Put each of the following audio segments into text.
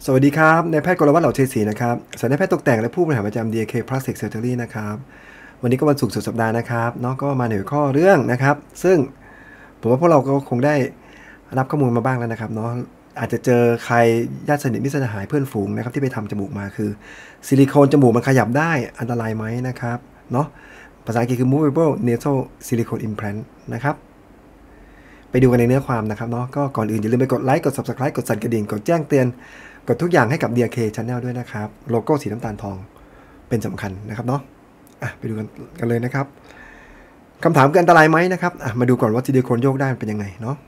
สวัสดีครับนายแพทย์กรวัตรเหล่าเชษศรีนะครับศัลยแพทย์ตกแต่งและผู้บริหารประจำ DAK Plastic Surgery นะครับวันนี้ก็วันศุกร์สุดสัปดาห์นะครับเนาะก็มาในหัวข้อเรื่องนะครับซึ่งผมว่าพวกเราก็คงได้รับข้อมูลมาบ้างแล้วนะครับเนาะอาจจะเจอใครญาติสนิทมิตรสหายเพื่อนฝูงนะครับที่ไปทำจมูกมาคือซิลิโคนจมูกมันขยับได้อันตรายไหมนะครับเนาะภาษาอังกฤษคือ movable nasal silicone implant นะครับไปดูกันในเนื้อความนะครับเนาะก็ก่อนอื่นอย่าลืมไปกดไลค์กด subscribe กดสั่นกระดิ่งกดแจ้งเตือนกดทุกอย่างให้กับ DAK Channel ด้วยนะครับโลโก้สีน้ำตาลทองเป็นสำคัญนะครับเนาะไปดูกันเลยนะครับคำถามคืออันตรายไหมนะครับมาดูก่อนว่าซิลิโคนโยกได้เป็นยังไงเนาะ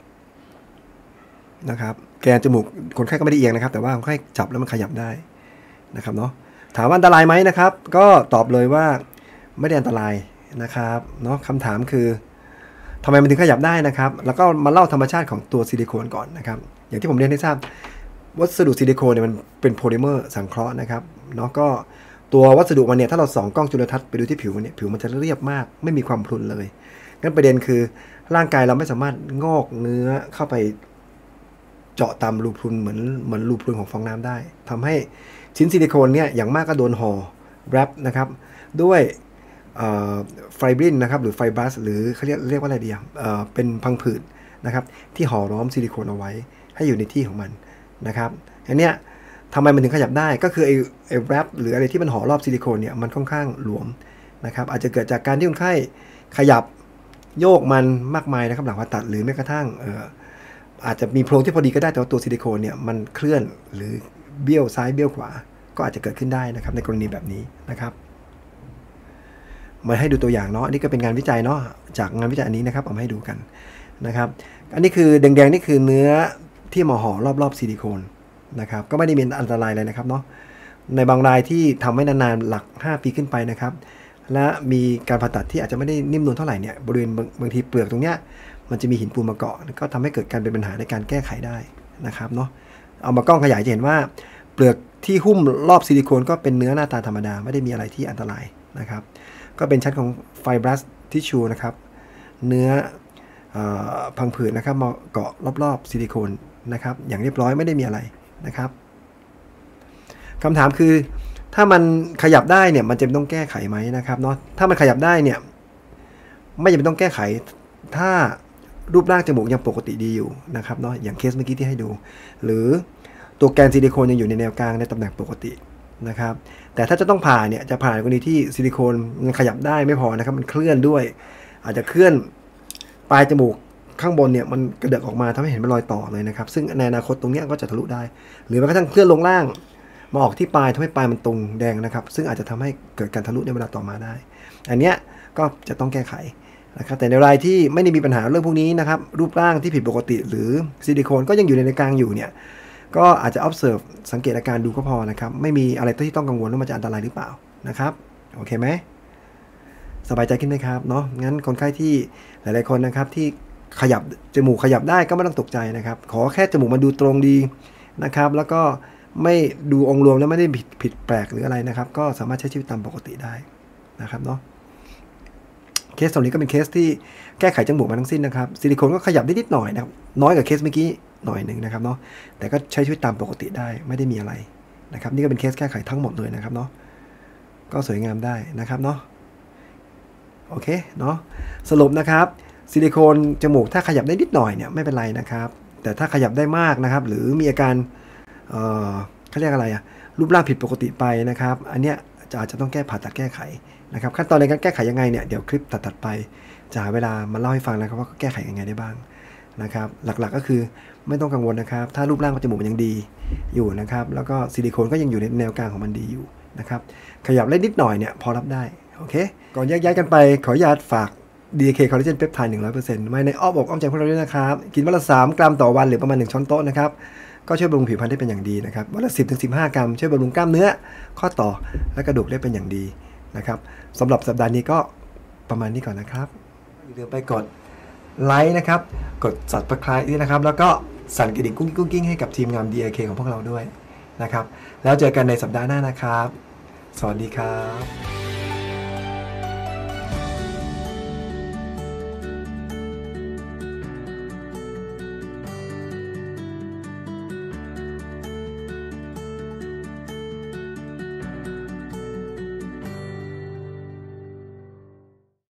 นะครับแกนจมูกคนไข้ก็ไม่ได้เอียงนะครับแต่ว่าคนไข้จับแล้วมันขยับได้นะครับเนาะถามว่าอันตรายไหมนะครับก็ตอบเลยว่าไม่ได้อันตรายนะครับเนาะคำถามคือทำไมมันถึงขยับได้นะครับแล้วก็มาเล่าธรรมชาติของตัวซิลิโคนก่อนนะครับอย่างที่ผมเรียนให้ทราบวัสดุซิลิโคนเนี่ยมันเป็นโพลิเมอร์สังเคราะห์นะครับเนาะก็ตัววัสดุมันเนี่ยถ้าเราส่องกล้องจุลทรรศน์ไปดูที่ผิวมันเนี่ยผิวมันจะเรียบมากไม่มีความพรุนเลยงั้นประเด็นคือร่างกายเราไม่สามารถงอกเนื้อเข้าไปเจาะตามรูพรุนเหมือนรูพรุนของฟองน้ำได้ทำให้ชิ้นซิลิโคนเนี่ยอย่างมากก็โดนห่อแรปนะครับด้วยไฟบรินนะครับหรือไฟบรัสหรือเขาเรียกว่าอะไรดีเป็นพังผืดนะครับที่ห่อล้อมซิลิโคนเอาไว้ให้อยู่ในที่ของมันนะครับอันเนี้ยทำไมมันถึงขยับได้ก็คือไอ้แรปหรืออะไรที่มันห่อรอบซิลิโคนเนี่ยมันค่อนข้างหลวมนะครับอาจจะเกิดจากการที่คนไข้ขยับโยกมันมากมายนะครับหลังผ่าตัดหรือแม้กระทั่งอาจจะมีโพรงที่พอดีก็ได้แต่ว่าตัวซิลิโคนเนี่ยมันเคลื่อนหรือเบี้ยวซ้ายเบี้ยวขวาก็อาจจะเกิดขึ้นได้นะครับในกรณีแบบนี้นะครับมาให้ดูตัวอย่างเนาะอันนี้ก็เป็นงานวิจัยเนาะจากงานวิจัยอันนี้นะครับเอามาให้ดูกันนะครับอันนี้คือแดงๆนี่คือเนื้อที่มาห่อรอบๆซิลิโคนนะครับก็ไม่ได้มีอันตรายเลยนะครับเนาะในบางรายที่ทำไว้นานๆหลัก5 ปีขึ้นไปนะครับและมีการผ่าตัดที่อาจจะไม่ได้นิ่มนวลเท่าไหร่เนี่ยบริเวณบางทีเปลือกตรงเนี้ยมันจะมีหินปูนมาเกาะก็ทำให้เกิดการเป็นปัญหาในการแก้ไขได้นะครับเนาะเอามากล้องขยายจะเห็นว่าเปลือกที่หุ้มรอบซิลิโคนก็เป็นเนื้อหน้าตาธรรมดาไม่ได้มีอะไรที่อันตรายนะครับก็เป็นชั้นของไฟบรัสทิชชูนะครับเนื้อพังผืดนะครับมาเกาะรอบๆซิลิโคนนะครับอย่างเรียบร้อยไม่ได้มีอะไรนะครับคำถามคือถ้ามันขยับได้เนี่ยมันจะต้องแก้ไขไหมนะครับเนาะถ้ามันขยับได้เนี่ยไม่จำเป็นต้องแก้ไขถ้ารูปร่างจมูกยังปกติดีอยู่นะครับเนาะอย่างเคสเมื่อกี้ที่ให้ดูหรือตัวแกนซิลิโคนยังอยู่ในแนวกลางในตำแหน่งปกตินะครับแต่ถ้าจะต้องผ่าเนี่ยจะผ่ากรณีที่ซิลิโคนมันขยับได้ไม่พอนะครับมันเคลื่อนด้วยอาจจะเคลื่อนปลายจมูกข้างบนเนี่ยมันกระเดาะออกมาทำให้เห็นเป็นรอยต่อเลยนะครับซึ่งในอนาคตตรงนี้ก็จะทะลุได้หรือแม้กระทั่งเคลื่อนลงล่างมาออกที่ปลายทำให้ปลายมันตรงแดงนะครับซึ่งอาจจะทำให้เกิดการทะลุในเวลาต่อมาได้อันนี้ก็จะต้องแก้ไขนะครับแต่ในรายที่ไม่ได้มีปัญหาเรื่องพวกนี้นะครับรูปร่างที่ผิดปกติหรือซิลิโคนก็ยังอยู่ในกลางอยู่เนี่ยก็อาจจะ observe สังเกตอาการดูก็พอนะครับไม่มีอะไรที่ต้องกังวลว่ามันจะอันตรายหรือเปล่านะครับโอเคไหมสบายใจขึ้นไหมครับเนาะงั้นคนไข้ที่หลายๆคนนะครับที่ขยับจมูกขยับได้ก็ไม่ต้องตกใจนะครับขอแค่จมูกมันดูตรงดีนะครับแล้วก็ไม่ดูองค์รวมแล้วไม่ได้ผิดแปลกหรืออะไรนะครับก็สามารถใช้ชีวิตตามปกติได้นะครับเนาะเคสตรงนี้ก็เป็นเคสที่แก้ไขจมูกมาทั้งสิ้นนะครับซิลิโคนก็ขยับได้นิดหน่อยนะครับน้อยกว่าเคสเมื่อกี้หน่อยหนึ่งนะครับเนาะแต่ก็ใช้ชีวิตตามปกติได้ไม่ได้มีอะไรนะครับนี่ก็เป็นเคสแก้ไขทั้งหมดเลยนะครับเนาะก็สวยงามได้นะครับเนาะโอเคเนาะสรุปนะครับซิลิโคนจมูกถ้าขยับได้นิดหน่อยเนี่ยไม่เป็นไรนะครับแต่ถ้าขยับได้มากนะครับหรือมีอาการเขาเรียกอะไรรูปร่างผิดปกติไปนะครับอันเนี้ยอาจจะต้องผ่าตัดแก้ไขนะครับขั้นตอนในการแก้ไขยังไงเนี่ยเดี๋ยวคลิปตัดไปจะหาเวลามาเล่าให้ฟังนะครับว่าแก้ไขยังไงได้บ้างนะครับหลักๆก็คือไม่ต้องกังวลนะครับถ้ารูปร่างของจมูกมันยังดีอยู่นะครับแล้วก็ซิลิโคนก็ยังอยู่ในแนวกลางของมันดีอยู่นะครับขยับเล็กนิดหน่อยเนี่ยพอรับได้โอเคก่อนแยกย้ายกันไปขออนุญาตฝาก DAK Collagen Peptide 100% มาในอ้อมอกอ้อมใจพวกเราด้วยนะครับกินวันละ3 กรัมต่อวันหรือประมาณ1 ช้อนโต๊ะนะครับก็ช่วยบำรุงผิวพรรณได้เป็นอย่างดีนะครับวันละ 10-15 กรัมช่วยบำรุงกล้ามเนื้อข้อต่อและกระดูกได้เป็นอย่างดีนะครับสำหรับสัปดาห์นี้ก็ประมาณนี้ก่อนนะครับอย่าลืมไปกดไลค์นะครับกด Subscribe ด้วยนะครับแล้วก็สั่นกระดิ่งกุ้งกิ้งให้กับทีมงาน DAK ของพวกเราด้วยนะครับแล้วเจอกันในสัปดาห์หน้านะครับสวัสดีครับ